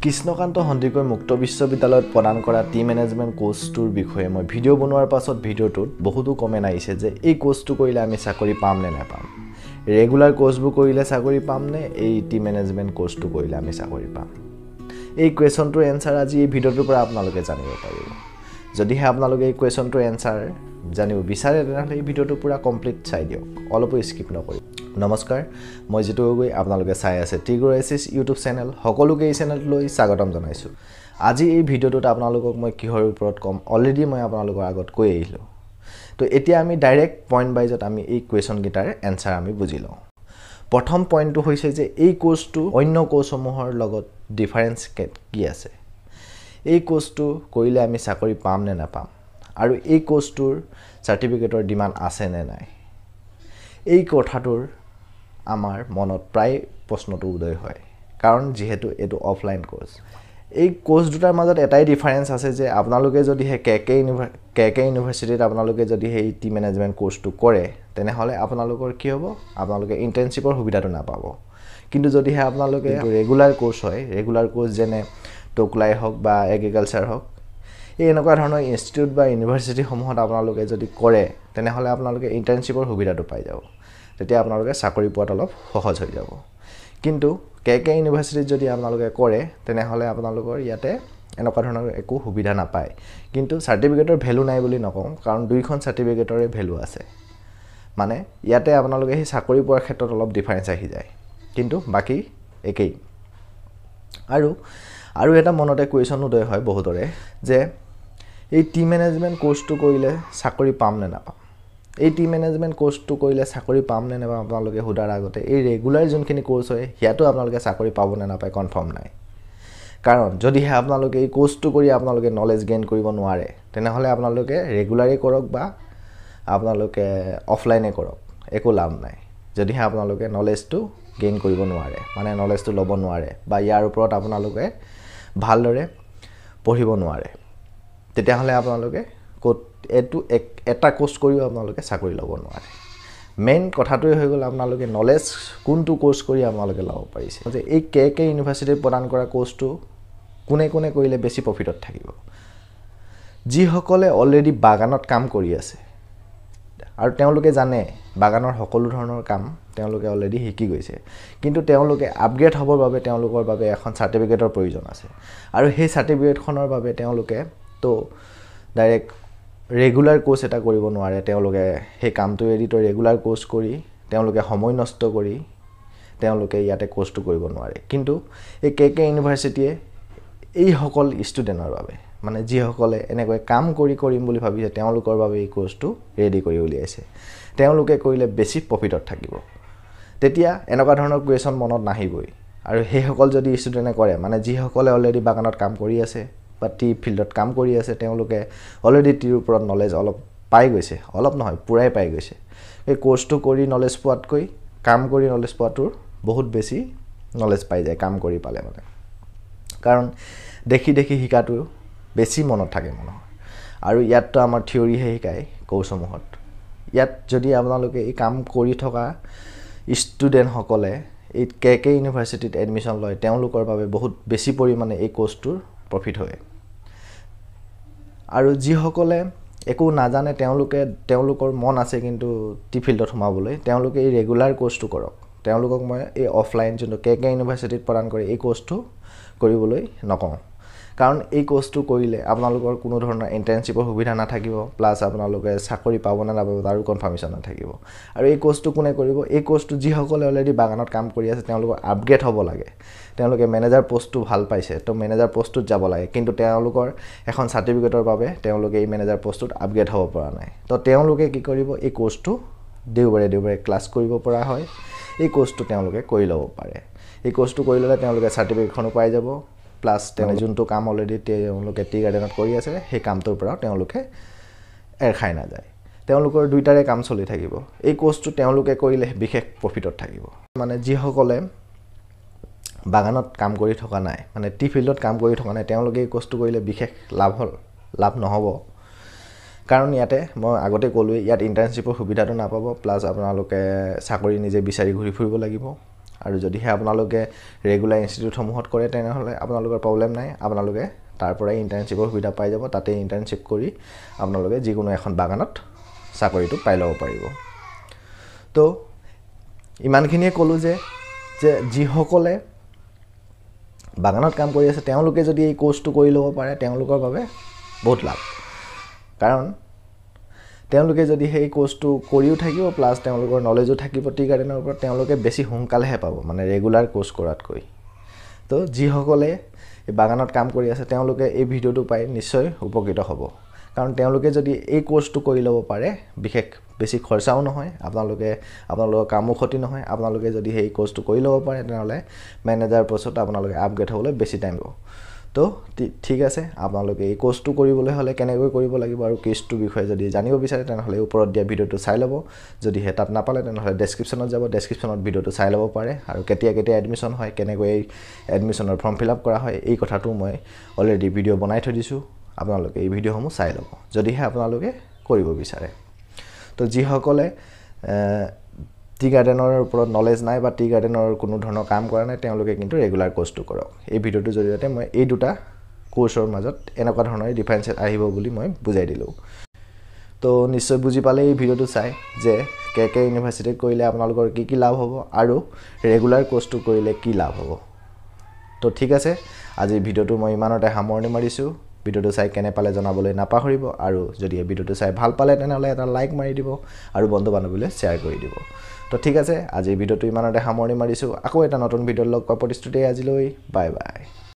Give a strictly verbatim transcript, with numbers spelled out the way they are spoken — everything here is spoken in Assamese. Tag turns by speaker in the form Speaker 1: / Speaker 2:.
Speaker 1: কৃষ্ণকান্ত সন্দিকৈ মুক্ত বিশ্ববিদ্যালয়ত প্ৰদান কৰা টি মেনেজমেণ্ট কোৰ্ছটোৰ বিষয়ে মই ভিডিঅ' বনোৱাৰ পাছত ভিডিঅ'টোত বহুতো কমেণ্ট আহিছে যে এই কোৰ্ছটো কৰিলে আমি চাকৰি পাম নে নাপাম ৰেগুলাৰ কোৰ্ছবোৰ কৰিলে চাকৰি পাম নে এই টি মেনেজমেণ্ট কোৰ্ছটো কৰিলে আমি চাকৰি পাম এই কুৱেশ্যনটোৰ এনসাৰ আজি এই ভিডিঅ'টোৰ পৰা আপোনালোকে জানিব পাৰিব যদিহে আপোনালোকে এই কুৱেশ্যনটোৰ এনসাৰ জানিব বিচাৰে তেনেহ'লে এই ভিডিঅ'টো পুৰা কমপ্লিট চাই দিয়ক অলপো স্কিপ নকৰি নমস্কাৰ মই জিতু গগৈ আপোনালোকে চাই আছে K K H S YouTube channel সকলোকে এই চেনেললৈ স্বাগতম জনাইছো আজি এই ভিডিঅ'টোত আপোনালোকক মই কিহৰ ওপৰত কম অলৰেডি মই আপোনালোকৰ আগত কৈ আহিলো তো এতিয়া আমি ডাইৰেক্ট পইণ্ট বাইজত আমি এই কুৱেশ্যন গিটাৰ এনসাৰ আমি বুজি লওঁ প্ৰথম পইণ্টটো হৈছে যে এই কোৰ্ছটো অন্য কোৰ্ছসমূহৰ লগত ডিফাৰেন্স কি আছে এই কোৰ্ছটো কৰিলে আমি চাকৰি পাম নে নাপাম আৰু এই কোৰ্ছটোৰ সাৰ্টিফিকেটৰ ডিমান্ড আছে নে নাই এই কথাটোৰ আমাৰ মনত প্ৰায় প্ৰশ্নটো উদয় হয় কাৰণ যেহেতু এটো অফলাইন কোৰ্ছ এই কোৰ্ছ দুটাৰ মাজত এটাই ডিফাৰেন্স আছে যে আপোনালোকে যদি হে কেকে কেকে ইউনিভাৰ্সিটিত আপোনালোকে যদি হে টি মেনেজমেণ্ট কোৰ্ছটো কৰে তেনেহলে আপোনালোকৰ কি হ'ব আপোনালোকে ইন্টাৰ্নশিপৰ সুবিধাটো নাপাব কিন্তু যদি হে আপোনালোকে ৰেগুলাৰ কোৰ্ছ হয় ৰেগুলাৰ কোৰ্ছ যেনে টকলাই হওক বা এগ্ৰিকালচাৰ হওক এই এনেকুৱা ধৰণৰ ইনষ্টিটিউট বা ইউনিভাৰ্সিটি সমূহত আপোনালোকে যদি কৰে তেনেহলে আপোনালোকে ইন্টাৰ্নশিপৰ সুবিধাটো পাই যাব তেতিয়া আপোনালোকে চাকৰি পোৱাত অলপ সহজ হৈ যাব কিন্তু কেকে ইউনিভাৰ্সিটিত যদি আপোনালোকে কৰে তেনেহলে আপোনালোকৰ ইয়াতে এনেকুৱা ধৰণৰ একো সুবিধা নাপায় কিন্তু সাৰ্টিফিকেটৰ ভ্যালু নাই বুলি নকওঁ কাৰণ দুইখন সাৰ্টিফিকেটৰে ভ্যালু আছে মানে ইয়াতে আপোনালোকে এই চাকৰি পোৱাৰ ক্ষেত্ৰত অলপ ডিফাৰেন্স আহি যায় কিন্তু বাকি একেই আৰু আৰু এটা মনতে কুৱেশ্যন উদয় হয় বহুতৰে যে এই টি মেনেজমেণ্ট কোৰ্ছটো কৰিলে চাকৰি পাম নে নাপাম এই টি মেনেজমেণ্ট কোৰ্ছটো কৰিলে চাকৰি পাম নে নাপাম আপোনালোকে হুদাৰ আগতে এই ৰেগুলাৰ যোনখিনি কোৰ্ছ হয় হিয়াটো আপোনালোকে চাকৰি পাব নে নাপায় কনফাৰ্ম নাই কাৰণ যদিহে আপোনালোকে এই কোৰ্ছটো কৰি আপোনালোকে নলেজ গেইন কৰিব নোৱাৰে তেনেহলে আপোনালোকে ৰেগুলাৰে কৰক বা আপোনালোকে অফলাইনে কৰক একো লাভ নাই যদিহে আপোনালোকে নলেজটো গেইন কৰিব নোৱাৰে মানে নলেজটো ল'ব নোৱাৰে বা ইয়াৰ ওপৰত আপোনালোকে ভালদৰে পঢ়িব নোৱাৰে তেতিয়াহলে আপোনালোকে কোট এটো এটা কোৰ্ছ কৰিও আপোনালোকে চাকৰি ল'ব নোৱাৰে মেইন কথাটোই হৈ গ'ল আপোনালোকে নলেজ কোনটো কোৰ্ছ কৰি আপোনালোকে ল'ব পাৰিছে যে এই কেকে ইউনিভাৰ্সিটিত প্ৰদান কৰা কোৰ্ছটো কোনে কোনে কৰিলে বেছি প্ৰফিটত থাকিব যিসকলে অলৰেডি বাগানত কাম কৰি আছে আৰু তেওঁলোকে জানে বাগানৰ সকলো ধৰণৰ কাম তেওঁলোকে অলৰেডি শিকি গৈছে কিন্তু তেওঁলোকে আপগ্ৰেড হ'বৰ বাবে তেওঁলোকৰ বাবে এখন সাৰ্টিফিকেটৰ প্ৰয়োজন আছে আৰু সেই সাৰ্টিফিকেটখনৰ বাবে তেওঁলোকে তো ডাইৰেক্ট ৰেগুলাৰ কোৰ্ছ এটা কৰিব নোৱাৰে তেওঁলোকে সেই কামটো এডিটৰ ৰেগুলাৰ কোৰ্ছ কৰি তেওঁলোকে সময় নষ্ট কৰি তেওঁলোকে ইয়াতে কোৰ্ছটো কৰিব নোৱাৰে কিন্তু এই কেকে ইউনিভাৰ্সিটিয়ে এই সকল ষ্টুডেন্টৰ বাবে মানে যিসকলে এনেকৈ কাম কৰি কৰিম বুলি ভাবিছে তেওঁলোকৰ বাবে এই কোৰ্ছটো ৰেডি কৰি উলিয়াইছে তেওঁলোকে কৰিলে বেছি প্ৰফিটত থাকিব তেতিয়া এনেকুৱা ধৰণৰ কুৱেশ্যন মনত নাহিবই আৰু সেই সকল যদি ষ্টুডেন্টে কৰে মানে যিসকলে অলৰেডি বাগানত কাম কৰি আছে বা টি ফিল্ডত কাম কৰি আছে তেওঁলোকে অলৰেডি টিৰ ওপৰত নলেজ অলপ পাই গৈছে অলপ নহয় পুৰাই পাই গৈছে এই কোৰ্ছটো কৰি নলেজ পোৱাতকৈ কাম কৰি নলেজ পোৱাটোৰ বহুত বেছি নলেজ পাই যায় কাম কৰি পালে মানে কাৰণ দেখি দেখি শিকাটো বেছি মনত থাকে মানুহৰ আৰু ইয়াতটো আমাৰ থিওৰিহে শিকায় কোৰ্ছসমূহত ইয়াত যদি আপোনালোকে এই কাম কৰি থকা ষ্টুডেন্ট সকলে এই কেকে ইউনিভাৰ্সিটিত এডমিশন লয় তেওঁলোকৰ বাবে বহুত বেছি পৰিমাণে এই কোৰ্ছটোৰ প্ৰফিট হয় আৰু যিসকলে একো নাজানে তেওঁলোকে তেওঁলোকৰ মন আছে কিন্তু টি ফিল্ডত সোমাবলৈ তেওঁলোকে এই ৰেগুলাৰ কোৰ্ছটো কৰক তেওঁলোকক মই এই অফলাইন যোনটো কেকে ইউনিভাৰ্সিটিত প্ৰদান কৰে এই কোৰ্ছটো কৰিবলৈ নকওঁ কাৰণ এই কোৰ্ছটো কৰিলে আপোনালোকৰ কোনো ধৰণৰ ইন্টাৰ্নশিপৰ সুবিধা নাথাকিব প্লাস আপোনালোকে চাকৰি পাব না নাপাব তাৰো কনফাৰ্মেশন নাথাকিব আৰু এই কোৰ্ছটো কোনে কৰিব এই কোৰ্ছটো যিসকলে অলৰেডি বাগানত কাম কৰি আছে তেওঁলোকৰ আপগ্ৰেড হ'ব লাগে তেওঁলোকে মেনেজাৰ পোষ্টটো ভাল পাইছে তো মেনেজাৰ পোষ্টটোত যাব লাগে কিন্তু তেওঁলোকৰ এখন সাৰ্টিফিকেটৰ বাবে তেওঁলোকে এই মেনেজাৰ পোষ্টটোত আপগ্ৰেড হ'ব পৰা নাই তো তেওঁলোকে কি কৰিব এই কোৰ্ছটো দেওবাৰে দেওবাৰে ক্লাছ কৰিব পৰা হয় এই কোৰ্ছটো তেওঁলোকে কৰি ল'ব পাৰে এই কোৰ্ছটো কৰি ল'লে তেওঁলোকে সাৰ্টিফিকেটখনো পাই যাব প্লাস তেনে যোনটো কাম অলৰেডি তেওঁলোকে টি গাৰ্ডেনত কৰি আছে সেই কামটোৰ পৰা তেওঁলোকে এৰ খাই না যায় তেওঁলোকৰ দুইটাৰে কাম চলি থাকিব এই কোৰ্ছটো তেওঁলোকে কৰিলে বিশেষ প্ৰফিটত থাকিব মানে যিসকলে বাগানত কাম কৰি থকা নাই মানে টি ফিল্ডত কাম কৰি থকা নাই তেওঁলোকে এই কোৰ্ছটো কৰিলে বিশেষ লাভ হল লাভ নহব কাৰণ ইয়াতে মই আগতে ক'লো ইয়াত ইন্টাৰ্নশিপৰ সুবিধাটো নাপাব প্লাস আপোনালোকে চাকৰি নিজে বিচাৰি ঘূৰি ফুৰিব লাগিব আৰু যদিহে আপোনালোকে ৰেগুলাৰ ইনষ্টিটিউটসমূহত কৰে তেনেহ'লে আপোনালোকৰ প্ৰব্লেম নাই আপোনালোকে তাৰ পৰাই ইণ্টাৰ্ণশ্বিপৰ সুবিধা পাই যাব তাতে ইণ্টাৰ্ণশ্বিপ কৰি আপোনালোকে যিকোনো এখন বাগানত চাকৰিটো পাই ল'ব পাৰিব তো ইমানখিনিয়ে ক'লোঁ যে যে যিসকলে বাগানত কাম কৰি আছে তেওঁলোকে যদি এই কোৰ্সটো কৰি ল'ব পাৰে তেওঁলোকৰ বাবে বহুত লাভ কাৰণ তেওঁলোকে যদি সেই কোৰ্সটো কৰিও থাকিব প্লাস তেওঁলোকৰ নলেজো থাকিব টি গাৰ্ডেনৰ ওপৰত তেওঁলোকে বেছি সোনকালেহে পাব মানে ৰেগুলাৰ কোৰ্স কৰাতকৈ তো যিসকলে এই বাগানত কাম কৰি আছে তেওঁলোকে এই ভিডিঅ'টো পাই নিশ্চয় উপকৃত হ'ব কাৰণ তেওঁলোকে যদি এই কোৰ্সটো কৰি ল'ব পাৰে বিশেষ বেছি খৰচাও নহয় আপোনালোকে আপোনালোকৰ কামো ক্ষতি নহয় আপোনালোকে যদি এই কোৰ্সটো কৰি ল'ব পাৰে তেনেহ'লে মেনেজাৰ পোষ্টত আপোনালোকে আপগ্ৰেড হ'বলৈ বেছি টাইম ল'ব তো ঠিক আছে আপোনালোকে এই কোৰ্সটো কৰিবলৈ হ'লে কেনেকৈ কৰিব লাগিব আৰু কেছটোৰ বিষয়ে যদি জানিব বিচাৰে তেনেহ'লে ওপৰত দিয়া ভিডিঅ'টো চাই ল'ব যদি হে তাত নাপালে তেনেহ'লে ডেছক্ৰিপশ্যনত যাব ডেছক্ৰিপশ্যনত ভিডিঅ'টো চাই ল'ব পাৰে আৰু কেতিয়া কেতিয়া এডমিশ্যন হয় কেনেকৈ এই এডমিশ্যনৰ ফৰ্ম ফিল আপ কৰা হয় এই কথাটো মই অলৰেডি ভিডিঅ' বনাই থৈ দিছোঁ আপোনালোকে এই ভিডিঅ'সমূহ চাই ল'ব যদিহে আপোনালোকে কৰিব বিচাৰে তো যিসকলে টি গাৰ্ডেনৰ ওপৰত নলেজ নাই বা টি গাৰ্ডেনৰ কোনো ধৰণৰ কাম কৰা নাই তেওঁলোকে কিন্তু ৰেগুলাৰ কোৰ্সটো কৰক এই ভিডিঅ'টোৰ জৰিয়তে মই এই দুটা কোৰ্সৰ মাজত এনেকুৱা ধৰণৰ ডিফাৰেন্স আহিব বুলি মই বুজাই দিলোঁ তো নিশ্চয় বুজি পালে এই ভিডিঅ'টো চাই যে কে কে ইউনিভাৰ্চিটিত কৰিলে আপোনালোকৰ কি কি লাভ হ'ব আৰু ৰেগুলাৰ কোৰ্সটো কৰিলে কি লাভ হ'ব তো ঠিক আছে আজি ভিডিঅ'টো মই ইমানতে সামৰণি মাৰিছোঁ ভিডিঅ'টো চাই কেনে পালে জনাবলৈ নাপাহৰিব আৰু যদি এই ভিডিঅ'টো চাই ভাল পালে তেনেহ'লে এটা লাইক মাৰি দিব আৰু বন্ধু বান্ধৱীলৈ শ্বেয়াৰ কৰি দিব তো ঠিক আছে আজি ভিডিঅ'টো ইমানতে সামৰণি মাৰিছোঁ আকৌ এটা নতুন ভিডিঅ'ৰ লগ পোৱাৰ প্ৰতিশ্ৰুতি আজিলৈ বাই বাই